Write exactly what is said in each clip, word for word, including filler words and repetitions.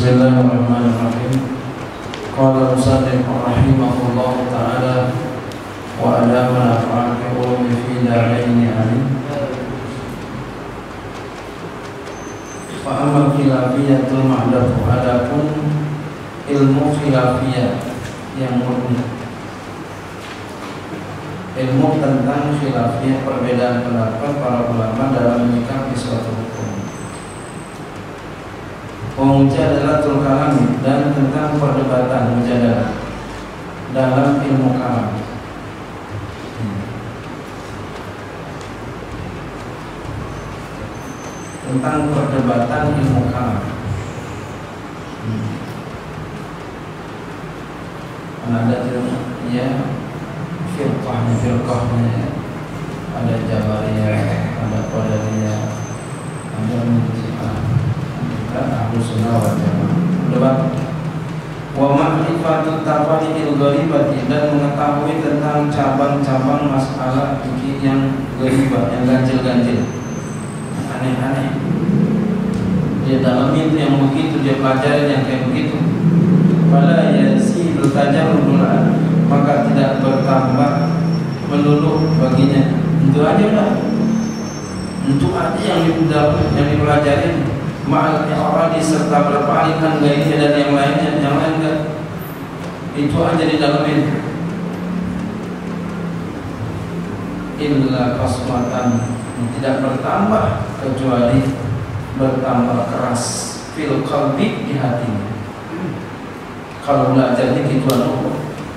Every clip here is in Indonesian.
Bismillahirrahmanirrahim. Qala musannif rahimahullah ta'ala wa ala manafa'ati ulumi fi daraini amin. Fa amma khilafiyatul ma'datu, adapun ilmu khilafiyah yang murni, ilmu tentang khilafiyah, perbedaan pendapat para ulama dalam menyikapi suatu hukum. Mujadalatul kalam, dan tentang perdebatan mujadalah dalam ilmu kalam. Tentang perdebatan ilmu kalam. Ada ya firqahnya, firqahnya ada Jabariyah, ada Qadariyah, ada Murji'ah, dan Ahlus Sunnah wal Jamaah. Debat wa ma'rifatut tafariqil gharibati, dan mengetahui tentang cabang-cabang masalah fikih yang gharibah, yang ganjil-ganjil, aneh-aneh. Dia dalami itu yang begitu, dia pelajari yang kayak begitu. Fala yazidul tajarrudul, maka tidak bertambah melulu baginya. Itu aja udah. Itu aja yang didapat, yang dipelajari. Ma'al i'radi, serta berpalingkan gairnya dan yang lainnya, yang lain enggak. Itu aja di dalamin. Illa qasmatan, tidak bertambah kecuali bertambah keras fil qalbi, di hatinya. Kalau belajarnya gituan dulu,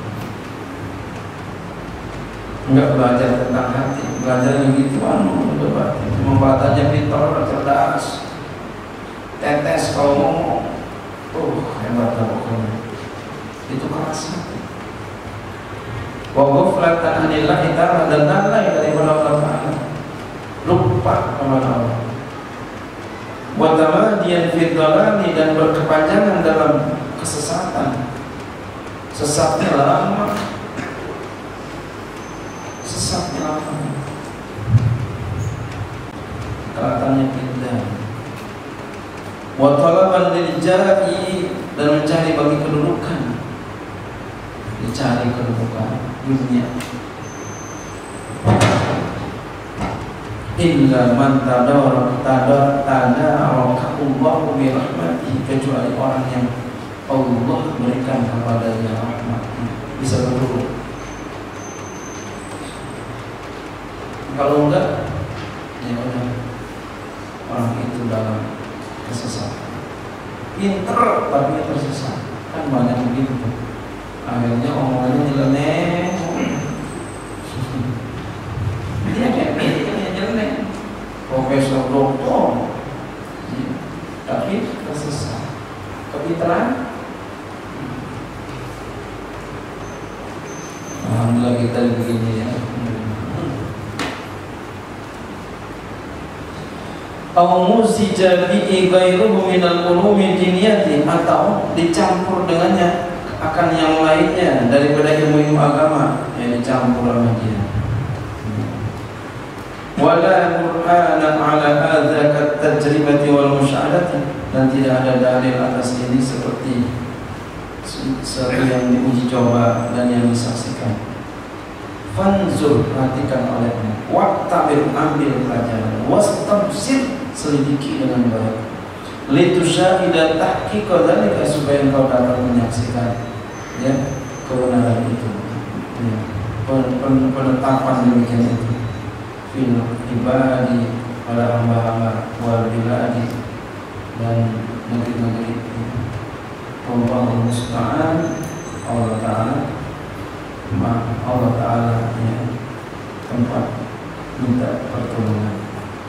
enggak belajar tentang hati, belajar gituan dulu, membacanya pintar, cerdas, tetes kalau ngomong, tuh hebat pokoknya. Itu keras hati. Wa ghaflatan anillahi ta'ala, dan lalai daripada Allah Ta'ala, lupa kepada Allah. Wa tamadiyan fi dhalali, dan berkepanjangan dalam kesesatan. Sesatnya lama, sesatnya lama, kelihatannya pindah. Wa talaban lil ja'i, dan mencari bagi kedudukan, dicari kedudukan dunia. Illa man tadara tadara tadarakaullahu bi rahmatihi, kecuali orang yang Allah berikan kepadanya rahmatnya, bisa berduduk. Kalau enggak, ya udah, orang itu dalam kesesatan. Pinter tapi tersesat, kan banyak begitu. Akhirnya omongannya nyeleneh. Dia kayak gini, nyeleneh, profesor, doktor, tapi tersesat. Kepintaran. Alhamdulillah kita begini ya. Au muzija bi ghairuhu minal ulumi diniyati, atau dicampur dengannya akan yang lainnya daripada ilmu-ilmu agama, yang dicampur sama dia. Wala qur'anan ala hadza kat tajribati wal musyahadati, dan tidak ada dalil atas ini seperti sesuatu yang diuji coba dan yang disaksikan. Fanzur, perhatikan olehmu, waqtabir, ambil pelajaran, wastabsir, selidiki dengan baik, litusyahidan tahqiqa dzalika, supaya engkau dapat menyaksikan ya kebenaran itu, ya, penetapan demikian itu fil ibadi, pada hamba-hamba, wal biladi, dan negeri-negeri. Allahul musta'an, Allah Ta'ala, Allah Ta'ala ya, tempat minta pertolongan.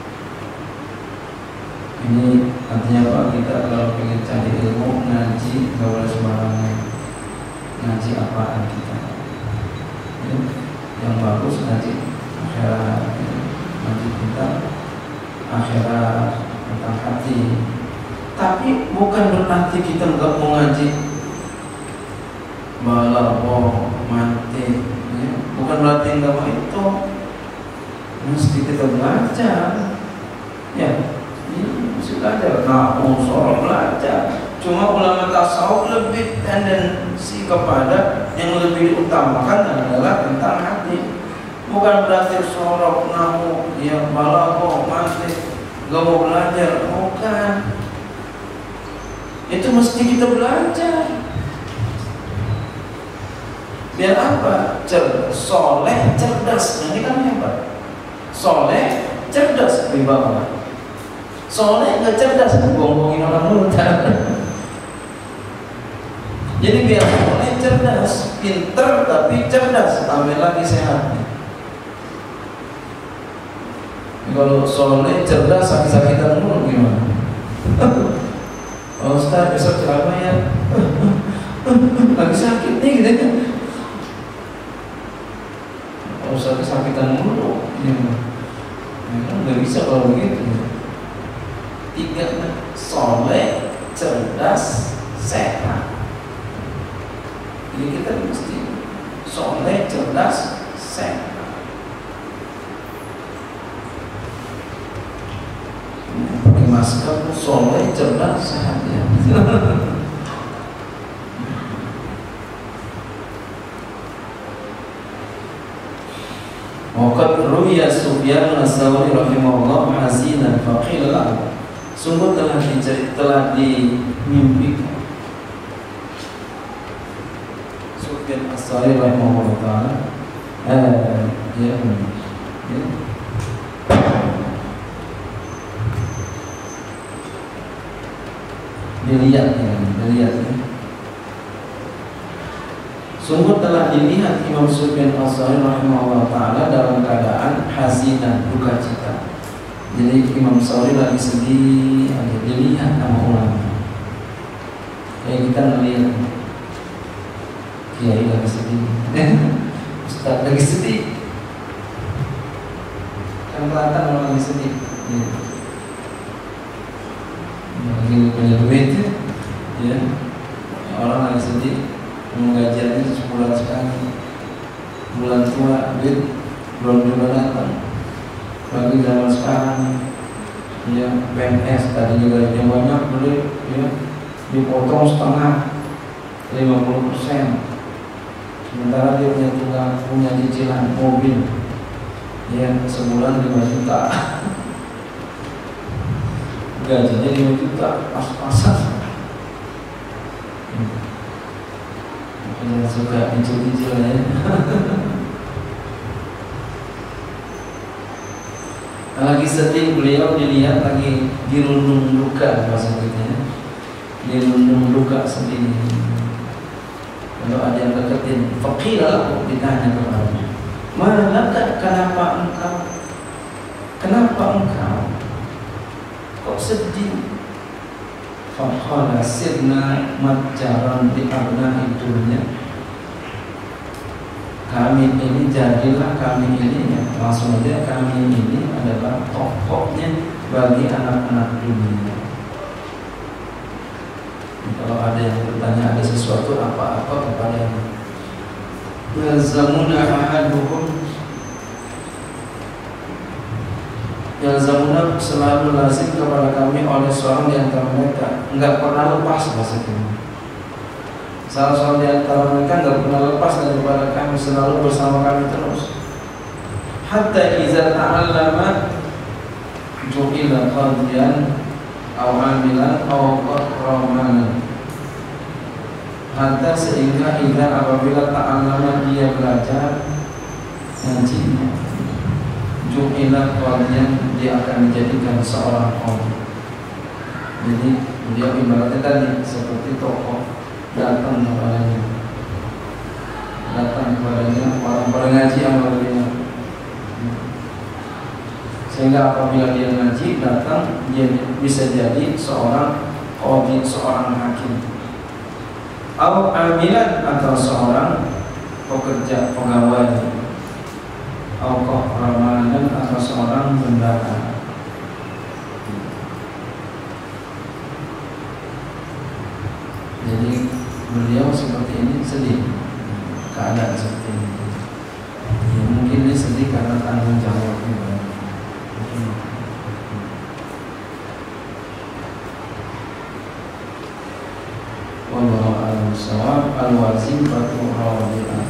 Ini artinya apa? Kita kalau ingin cari ilmu, ngaji nggak boleh sembarangan. Ngaji apaan kita? Ya, yang bagus ngaji akhirat, ya. Ngaji kita akhirat tentang hati. Tapi bukan berarti kita nggak mau ngaji balapo mati, ya. Bukan berarti nggak mau itu. Mesti kita belajar, ya. Ini mesti belajar. Nah, usul belajar. Cuma ulama tasawuf lebih tendensi kepada yang lebih diutamakan adalah tentang hati. Bukan berarti sorok, namu, ya balago, mati, gak mau belajar, bukan. Itu mesti kita belajar. Biar apa? Cerdas, soleh, cerdas. Nanti kan hebat. Soleh, cerdas, wibawa. Soleh nggak cerdas, bohongin orang dulu. Jadi biar soleh cerdas, pinter tapi cerdas, tambah lagi sehat. Kalau soleh cerdas sakit-sakitan mulu gimana? Oh, Ustaz besok ceramah ya. Lagi sakit nih gitu kan. Kalau Ustaz kesakitan mulu gimana? Ya, nggak bisa kalau begitu. Tiga, soleh, cerdas, sehat. Jadi kita mesti soleh, cerdas, sehat. Pakai masker, soleh, cerdas, sehat ya. Waqad ruwiya Sufyan as-Tsauri rahimahullah hazinan faqila lahu. Sungguh telah dicerit, telah dimimpikan Sufyan as-Tsauri rahimahullah taala eh ya, ya. Dilihat ya, dilihat ya. Sungguh telah dilihat Imam Sufyan as-Tsauri rahimahullah taala dalam keadaan hazinan, duka cita. Jadi Imam Tsauri lagi sedih, aja dilihat sama ulama. Kayak kita ngelihat kiai lagi sedih, Ustaz lagi sedih, kan kelihatan orang lagi sedih. Ya. Lagi punya duit ya, orang lagi sedih. Mengajarnya sebulan sekali, bulan tua duit belum juga datang. Bagi zaman sekarang ya P N S tadi juga yang banyak beli ya dipotong setengah lima puluh persen, sementara dia punya tunggal, punya cicilan mobil ya sebulan lima juta, gajinya lima juta pas-pasan. Yang suka dicil-cil ya. Lagi sedih beliau dilihat lagi dirundung duka maksudnya, dirundung duka sedih. Kalau ada yang deketin, faqila ditanya kepadanya, "Malaka, kenapa engkau? Kenapa engkau kok sedih?" Faqala sirna matjaran di abna itunya. Kami ini jadilah kami ini ya, langsung aja kami ini adalah tokohnya bagi anak-anak dunia. Kalau ada yang bertanya ada sesuatu apa-apa kepada yazamuna ahaduhum, yazamuna selalu lazim kepada kami oleh seorang di antara mereka, enggak pernah lepas maksudnya. Salah seorang di antara mereka enggak pernah lepas daripada kami, selalu bersama kami terus. Hatta iza ta'allama ju'ila qadiyan aw amilan aw qahraman. Hatta sehingga iza apabila ta'allama dia belajar ngajinya, ju'ila qadiyan dia akan dijadikan seorang qadhi. Jadi dia ibaratnya tadi seperti tokoh datang kepadanya, datang kepadanya orang berngaji amal dia, sehingga apabila dia ngaji datang dia bisa jadi seorang qadhi, seorang hakim, atau amilan atau seorang pekerja pegawai, atau ramalan atau seorang bendahara. Jadi beliau seperti ini sedih, keadaan seperti ini. Ya, mungkin dia sedih karena tanggung jawabnya. Hmm. อ wallahu a'lam bishawab. Al-wazifatu rabi'ah